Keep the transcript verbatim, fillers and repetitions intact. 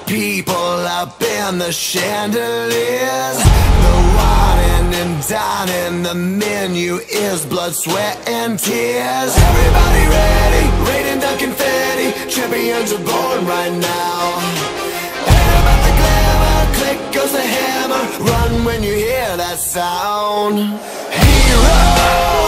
people up in the chandeliers. The wine and dining, the menu is blood, sweat and tears. Everybody ready, raining down confetti, champions are born right now. Air about the glamour, click goes the hammer, run when you hear that sound. Heroes!